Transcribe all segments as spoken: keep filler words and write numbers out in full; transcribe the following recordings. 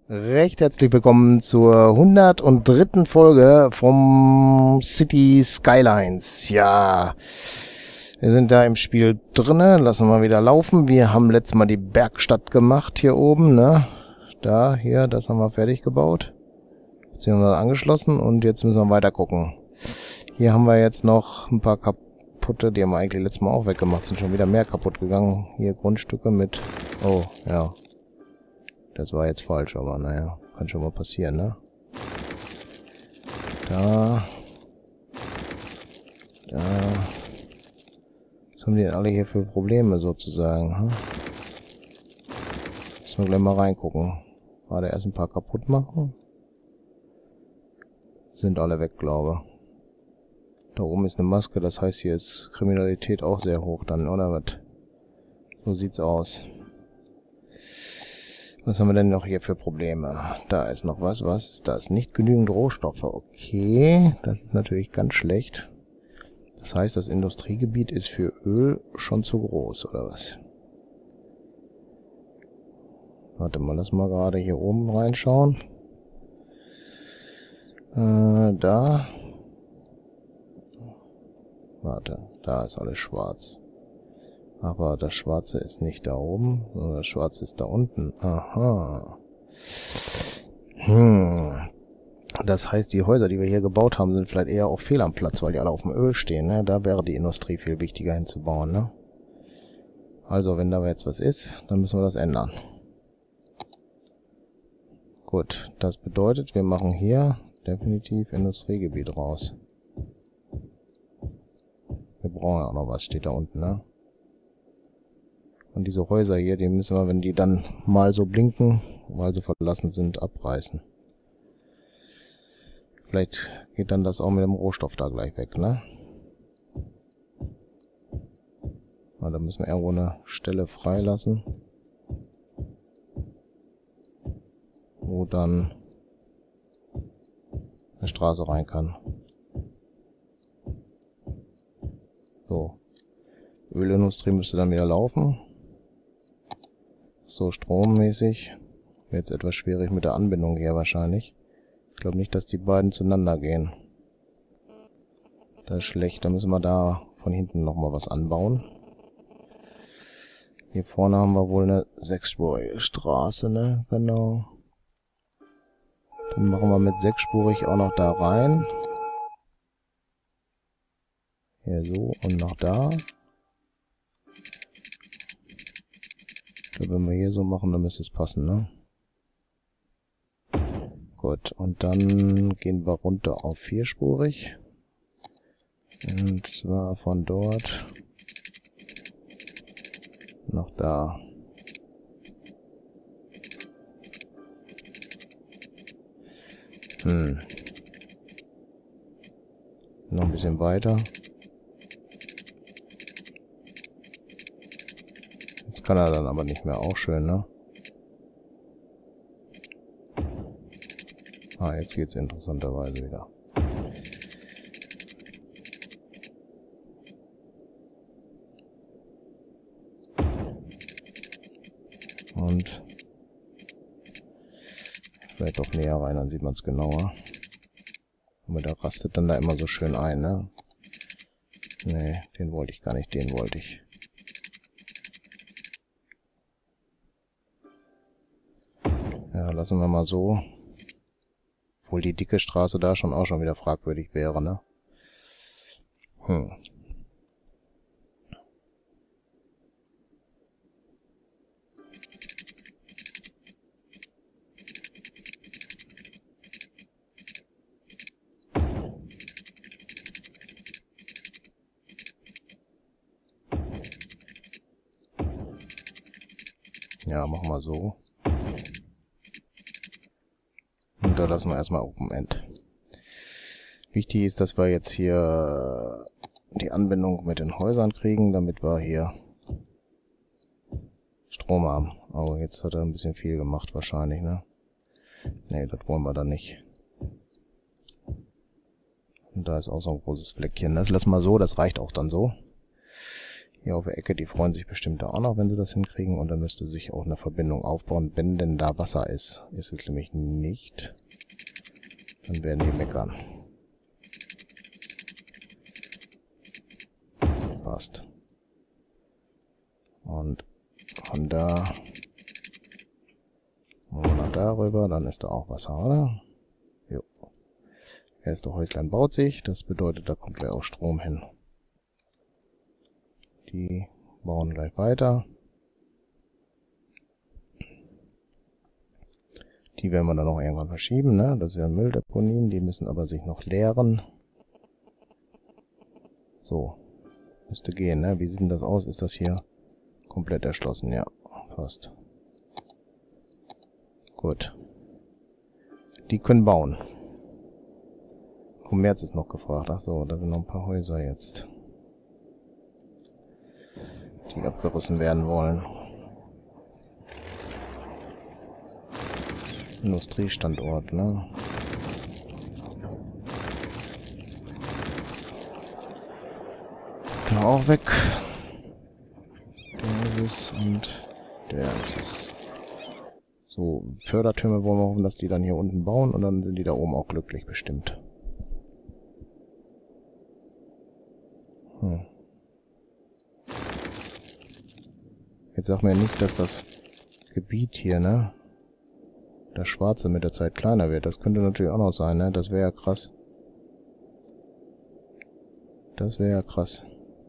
Recht herzlich willkommen zur hundertdritten Folge vom City Skylines. Ja, wir sind da im Spiel drinne. Lassen wir mal wieder laufen. Wir haben letztes Mal die Bergstadt gemacht hier oben, ne? Da, hier, das haben wir fertig gebaut. Beziehungsweise angeschlossen und jetzt müssen wir weiter gucken. Hier haben wir jetzt noch ein paar kaputte, die haben wir eigentlich letztes Mal auch weggemacht. Sind schon wieder mehr kaputt gegangen. Hier Grundstücke mit... Oh, ja. Das war jetzt falsch, aber naja, kann schon mal passieren, ne? Da. Da. Was haben die denn alle hier für Probleme sozusagen, hm? Müssen wir gleich mal reingucken. Gerade erst ein paar kaputt machen. Sind alle weg, glaube ich. Da oben ist eine Maske, das heißt, hier ist Kriminalität auch sehr hoch dann, oder was? So sieht's aus. Was haben wir denn noch hier für Probleme? Da ist noch was. Was ist das? Nicht genügend Rohstoffe. Okay, das ist natürlich ganz schlecht. Das heißt, das Industriegebiet ist für Öl schon zu groß, oder was? Warte mal, lass mal gerade hier oben reinschauen. Äh, da. Warte, da ist alles schwarz. Aber das Schwarze ist nicht da oben, sondern das Schwarze ist da unten. Aha. Hm. Das heißt, die Häuser, die wir hier gebaut haben, sind vielleicht eher auch fehl am Platz, weil die alle auf dem Öl stehen, ne? Da wäre die Industrie viel wichtiger hinzubauen, ne? Also, wenn da jetzt was ist, dann müssen wir das ändern. Gut, das bedeutet, wir machen hier definitiv Industriegebiet raus. Wir brauchen ja auch noch was, steht da unten, ne? Und diese Häuser hier, die müssen wir, wenn die dann mal so blinken, weil sie verlassen sind, abreißen. Vielleicht geht dann das auch mit dem Rohstoff da gleich weg, ne? Na, da müssen wir irgendwo eine Stelle freilassen, wo dann eine Straße rein kann. So. Ölindustrie müsste dann wieder laufen. So, strommäßig. Jetzt etwas schwierig mit der Anbindung hier wahrscheinlich. Ich glaube nicht, dass die beiden zueinander gehen. Das ist schlecht. Da müssen wir da von hinten nochmal was anbauen. Hier vorne haben wir wohl eine sechsspurige Straße, ne? Genau. Dann machen wir mit sechsspurig auch noch da rein. Hier so und noch da. Wenn wir hier so machen, dann müsste es passen, ne? Gut, und dann gehen wir runter auf vierspurig. Und zwar von dort noch da. Hm. Noch ein bisschen weiter. Kann er dann aber nicht mehr, auch schön, ne? Ah, jetzt geht's interessanterweise wieder. Und vielleicht doch näher rein, dann sieht man es genauer. Aber der rastet dann da immer so schön ein, ne? Nee, den wollte ich gar nicht, den wollte ich. Ja, lassen wir mal so. Obwohl die dicke Straße da schon auch schon wieder fragwürdig wäre, ne? Hm. Ja, machen wir so. Da lassen wir erstmal Open End. Wichtig ist, dass wir jetzt hier die Anbindung mit den Häusern kriegen, damit wir hier Strom haben. Aber jetzt hat er ein bisschen viel gemacht wahrscheinlich, ne? Ne, das wollen wir dann nicht. Und da ist auch so ein großes Fleckchen. Das lassen wir so, das reicht auch dann so. Hier auf der Ecke, die freuen sich bestimmt auch noch, wenn sie das hinkriegen. Und dann müsste sich auch eine Verbindung aufbauen, wenn denn da Wasser ist. Ist es nämlich nicht. Dann werden die meckern. Passt. Und von da nach darüber, dann ist da auch Wasser, oder? Jo. Erste Häuslein baut sich, das bedeutet, da kommt gleich auch Strom hin. Die bauen gleich weiter. Die werden wir dann noch irgendwann verschieben, ne? Das sind ja Mülldeponien, die müssen aber sich noch leeren. So. Müsste gehen, ne? Wie sieht denn das aus? Ist das hier komplett erschlossen? Ja, passt. Gut. Die können bauen. Kommerz ist noch gefragt. Ach so, da sind noch ein paar Häuser jetzt, die abgerissen werden wollen. Industriestandort, ne? Da auch weg. Der ist es und der ist es. So, Fördertürme wollen wir hoffen, dass die dann hier unten bauen und dann sind die da oben auch glücklich bestimmt. Hm. Jetzt sag mir nicht, dass das Gebiet hier, ne? Das Schwarze mit der Zeit kleiner wird. Das könnte natürlich auch noch sein, ne? Das wäre ja krass. Das wäre ja krass.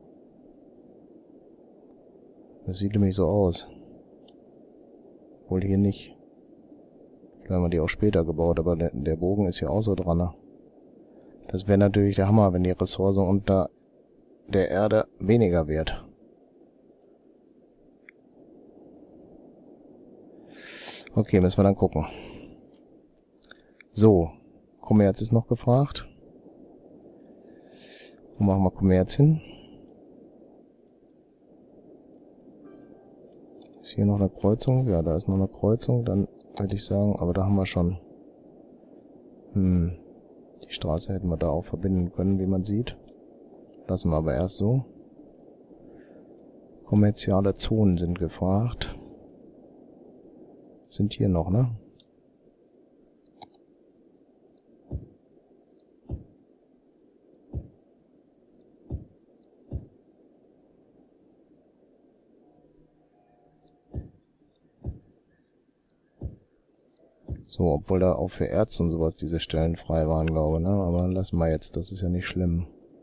Das sieht nämlich so aus. Wohl hier nicht. Vielleicht haben wir die auch später gebaut, aber der, der Bogen ist ja auch so dran, ne? Das wäre natürlich der Hammer, wenn die Ressource unter der Erde weniger wird. Okay, müssen wir dann gucken. So, Kommerz ist noch gefragt. Wo machen wir Kommerz hin? Ist hier noch eine Kreuzung? Ja, da ist noch eine Kreuzung. Dann würde ich sagen, aber da haben wir schon... Hm, die Straße hätten wir da auch verbinden können, wie man sieht. Lassen wir aber erst so. Kommerzielle Zonen sind gefragt. Sind hier noch, ne? So, obwohl da auch für Ärzte und sowas diese Stellen frei waren, glaube ich, ne? Aber lassen wir jetzt, das ist ja nicht schlimm.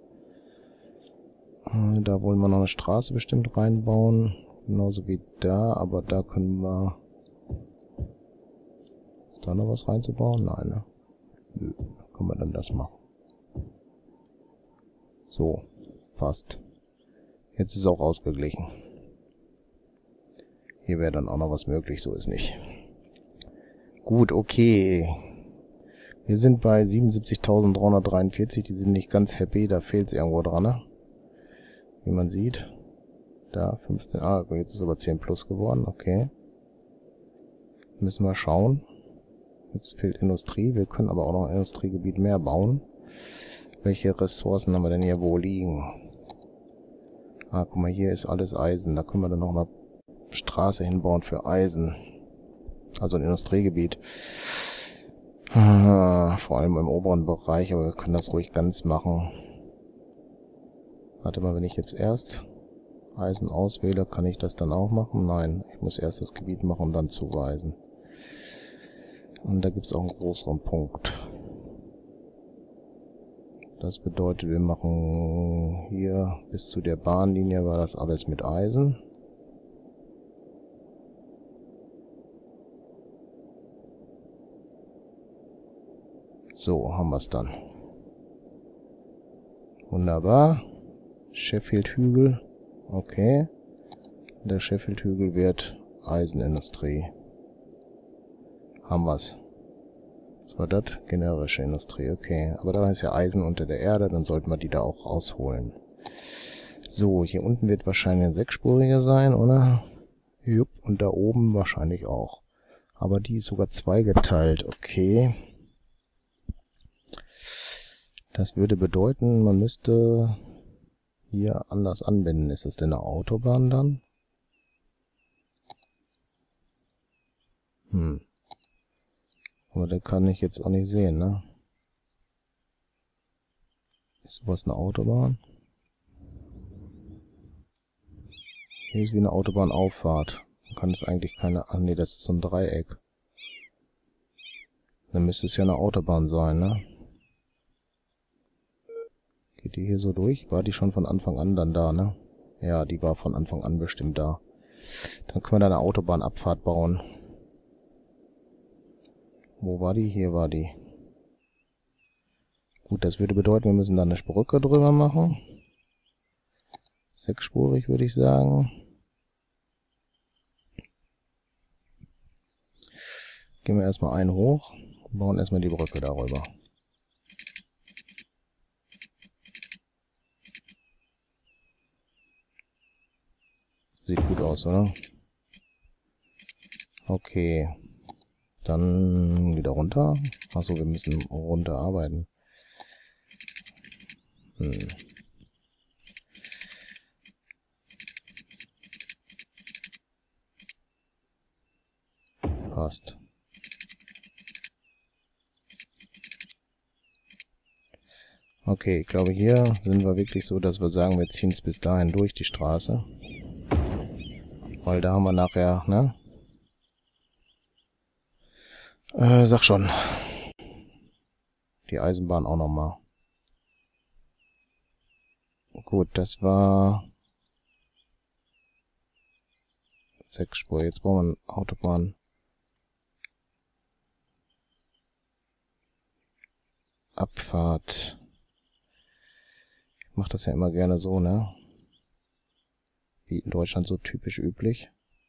Da wollen wir noch eine Straße bestimmt reinbauen. Genauso wie da, aber da können wir... Ist da noch was reinzubauen? Nein, ne? Nö, können wir dann das machen. So, passt. Jetzt ist auch ausgeglichen. Hier wäre dann auch noch was möglich, so ist nicht. Gut, okay. Wir sind bei siebenundsiebzigtausenddreihundertdreiundvierzig, die sind nicht ganz happy, da fehlt es irgendwo dran, ne? Wie man sieht. Da, fünfzehn, ah, jetzt ist aber zehn plus geworden, okay. Müssen wir schauen. Jetzt fehlt Industrie, wir können aber auch noch ein Industriegebiet mehr bauen. Welche Ressourcen haben wir denn hier wo liegen? Ah, guck mal, hier ist alles Eisen, da können wir dann noch eine Straße hinbauen für Eisen. Also ein Industriegebiet. Ah, vor allem im oberen Bereich, aber wir können das ruhig ganz machen. Warte mal, wenn ich jetzt erst Eisen auswähle, kann ich das dann auch machen? Nein, ich muss erst das Gebiet machen und dann zuweisen. Und da gibt es auch einen größeren Punkt. Das bedeutet, wir machen hier bis zu der Bahnlinie war das alles mit Eisen. So, haben wir es dann. Wunderbar. Sheffield-Hügel. Okay. Der Sheffield-Hügel wird Eisenindustrie. Haben wir's. Was war das? Generische Industrie. Okay. Aber da ist ja Eisen unter der Erde, dann sollten wir die da auch rausholen. So, hier unten wird wahrscheinlich ein sechsspuriger sein, oder? Jupp. Und da oben wahrscheinlich auch. Aber die ist sogar zweigeteilt. Okay. Das würde bedeuten, man müsste hier anders anbinden. Ist das denn eine Autobahn dann? Hm. Aber der kann ich jetzt auch nicht sehen, ne? Ist sowas eine Autobahn? Hier ist wie eine Autobahnauffahrt. Man kann es eigentlich keine... Ach nee, das ist so ein Dreieck. Dann müsste es ja eine Autobahn sein, ne? Geht die hier so durch? War die schon von Anfang an dann da, ne? Ja, die war von Anfang an bestimmt da. Dann können wir da eine Autobahnabfahrt bauen. Wo war die? Hier war die. Gut, das würde bedeuten, wir müssen da eine Brücke drüber machen. Sechsspurig, würde ich sagen. Gehen wir erstmal einen hoch und bauen erstmal die Brücke darüber. Sieht gut aus, oder? Okay. Dann wieder runter. Achso, wir müssen runter arbeiten. Hm. Passt. Okay, ich glaube, hier sind wir wirklich so, dass wir sagen, wir ziehen es bis dahin durch, die Straße. Weil da haben wir nachher, ne? Äh, sag schon. Die Eisenbahn auch nochmal. Gut, das war... Sechsspur. Jetzt brauchen wir eine Autobahn. Abfahrt. Ich mache das ja immer gerne so, ne? Wie in Deutschland so typisch üblich.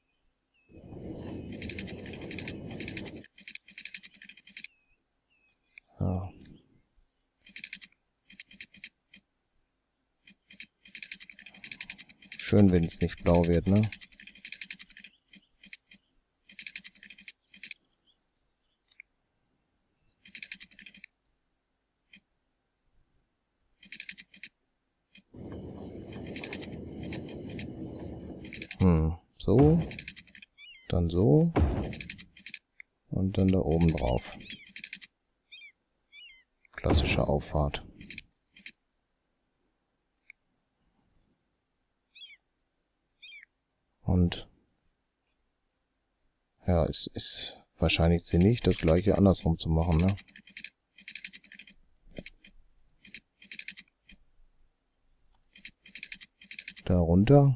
Ja. Schön, wenn es nicht blau wird, ne? Hm, so. Dann so. Und dann da oben drauf. Klassische Auffahrt. Und ja, es ist wahrscheinlich sinnig, das gleiche andersrum zu machen, ne? Da runter.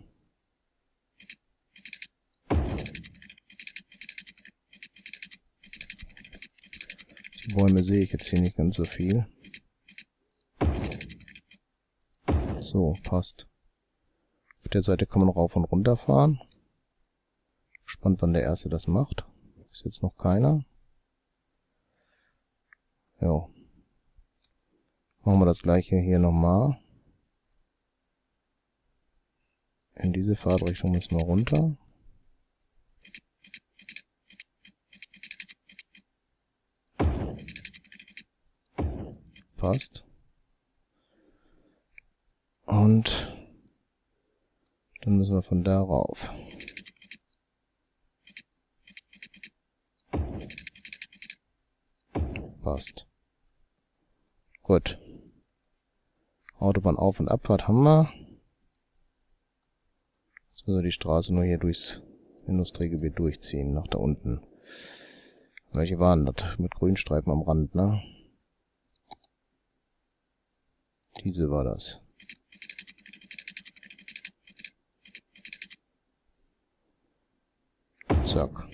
Die Bäume sehe ich jetzt hier nicht ganz so viel. So, passt. Auf der Seite kann man rauf und runter fahren. Spannend, wann der Erste das macht. Ist jetzt noch keiner. Ja. Machen wir das gleiche hier nochmal. In diese Fahrtrichtung müssen wir runter. Passt. Und dann müssen wir von da rauf. Passt. Gut. Autobahn Auf- und Abfahrt haben wir. Jetzt müssen wir die Straße nur hier durchs Industriegebiet durchziehen, nach da unten. Welche waren das? Mit Grünstreifen am Rand, ne? Diese war das. Zack.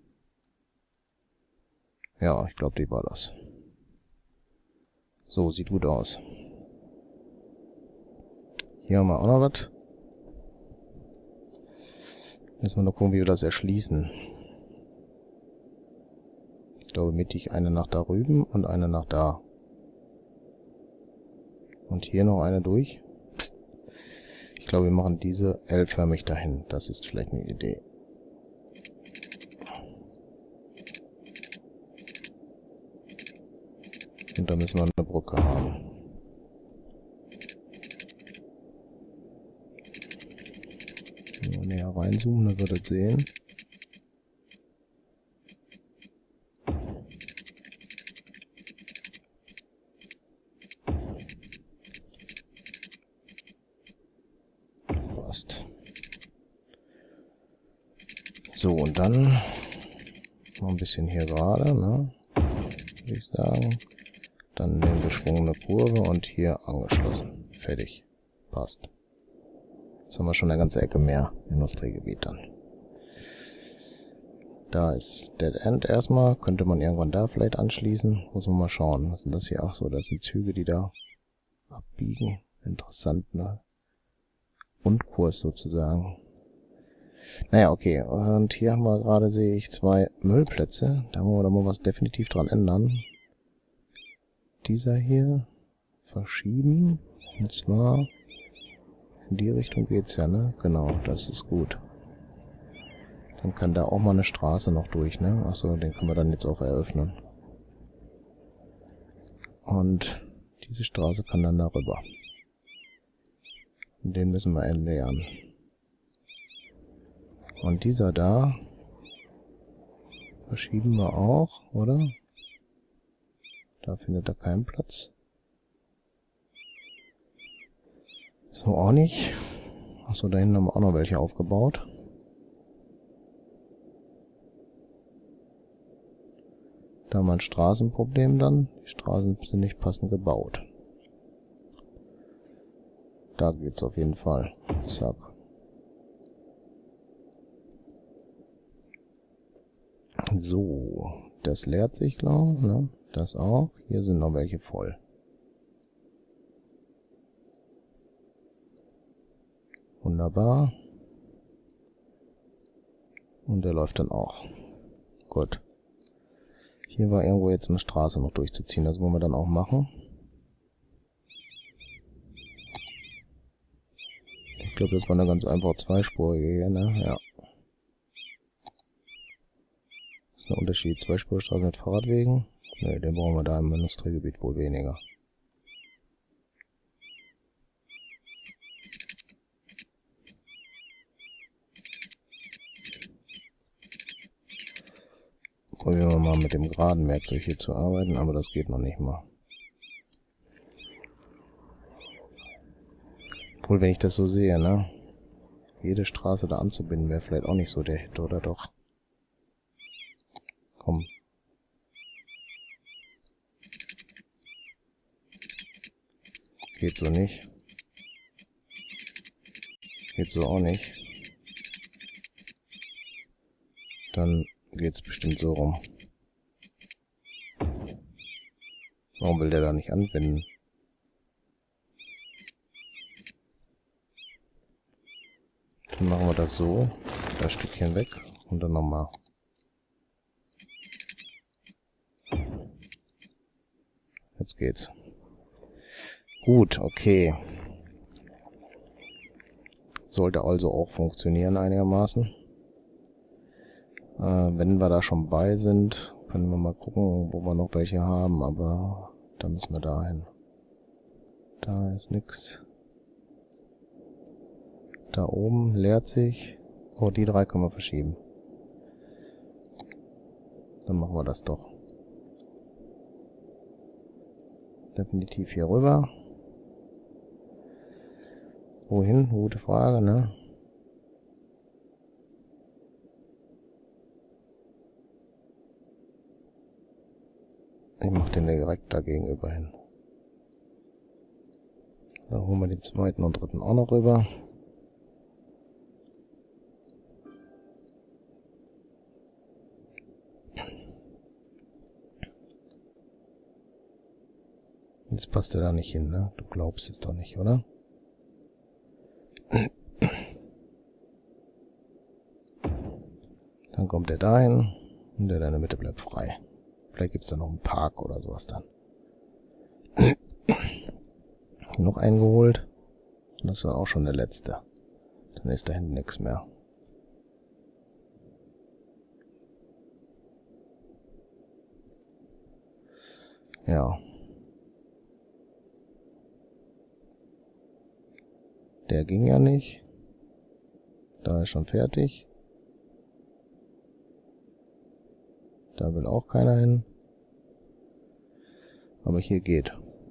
Ja, ich glaube, die war das. So, sieht gut aus. Hier haben wir auch noch was. Müssen wir noch gucken, wie wir das erschließen. Ich glaube, mittig eine nach da rüben und eine nach da. Und hier noch eine durch. Ich glaube, wir machen diese L-förmig dahin. Das ist vielleicht eine Idee. Und da müssen wir eine Brücke haben. reinzoomen, dann würdet ihr sehen. Passt. So, und dann noch ein bisschen hier gerade, ne? Würde ich sagen. Dann eine geschwungene Kurve und hier angeschlossen. Fertig. Passt. Jetzt haben wir schon eine ganze Ecke mehr Industriegebiet dann. Da ist Dead End erstmal. Könnte man irgendwann da vielleicht anschließen. Muss man mal schauen. Was sind das hier? Ach so, das sind Züge, die da abbiegen. Interessant, ne? Rundkurs sozusagen. Naja, okay. Und hier haben wir gerade, sehe ich, zwei Müllplätze. Da wollen wir doch mal was definitiv dran ändern. Dieser hier verschieben. Und zwar in die Richtung geht's ja, ne? Genau, das ist gut. Dann kann da auch mal eine Straße noch durch, ne? Achso, den können wir dann jetzt auch eröffnen. Und diese Straße kann dann darüber. Und den müssen wir entleeren. Und dieser da verschieben wir auch, oder? Da findet er keinen Platz. So auch nicht. Achso, da hinten haben wir auch noch welche aufgebaut. Da haben wir ein Straßenproblem dann. Die Straßen sind nicht passend gebaut. Da geht's auf jeden Fall. Zack. So, das leert sich, glaube ich, ne? Das auch. Hier sind noch welche voll. Wunderbar. Und der läuft dann auch. Gut. Hier war irgendwo jetzt eine Straße noch durchzuziehen. Das wollen wir dann auch machen. Ich glaube, das war eine ganz einfach zweispurige hier, ne? Ja. Das ist ein Unterschied. Zweispurige Straße mit Fahrradwegen. Ne, den brauchen wir da im Industriegebiet wohl weniger. Probieren wir mal mit dem geraden Werkzeug hier zu arbeiten, aber das geht noch nicht mal. Obwohl, wenn ich das so sehe, ne? Jede Straße da anzubinden wäre vielleicht auch nicht so der Hit, oder doch? Komm. Geht so nicht. Geht so auch nicht. Dann geht's bestimmt so rum. Warum will der da nicht anbinden? Dann machen wir das so. Das Stückchen weg und dann nochmal. Jetzt geht's. Gut, okay. Sollte also auch funktionieren einigermaßen. Äh, wenn wir da schon bei sind, können wir mal gucken, wo wir noch welche haben, aber da müssen wir dahin. Da ist nix. Da oben leert sich. Oh, die drei können wir verschieben. Dann machen wir das doch. Definitiv hier rüber. Wohin? Gute Frage, ne? Ich mach den direkt da gegenüber hin. Dann holen wir den zweiten und dritten auch noch rüber. Jetzt passt er da nicht hin, ne? Du glaubst es doch nicht, oder? Dann kommt er dahin und der da in der Mitte bleibt frei. Vielleicht gibt es da noch einen Park oder sowas dann. Noch eingeholt. Und das war auch schon der letzte. Dann ist da hinten nichts mehr. Ja. Der ging ja nicht. Da ist schon fertig. Da will auch keiner hin. Aber hier geht.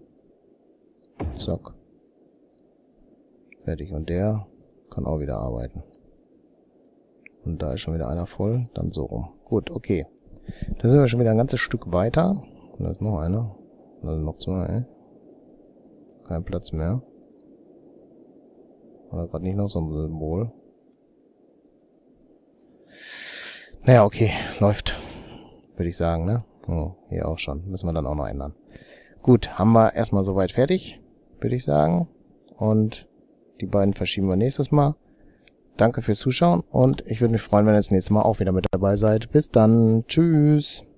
Zack. Fertig. Und der kann auch wieder arbeiten. Und da ist schon wieder einer voll. Dann so rum. Gut, okay. Dann sind wir schon wieder ein ganzes Stück weiter. Und da ist noch einer. Also noch zwei. Kein Platz mehr. Oder gerade nicht noch so ein Symbol. Naja, okay. Läuft. Würde ich sagen, ne? Oh, hier auch schon. Müssen wir dann auch noch ändern. Gut, haben wir erstmal soweit fertig, würde ich sagen. Und die beiden verschieben wir nächstes Mal. Danke fürs Zuschauen und ich würde mich freuen, wenn ihr das nächste Mal auch wieder mit dabei seid. Bis dann. Tschüss.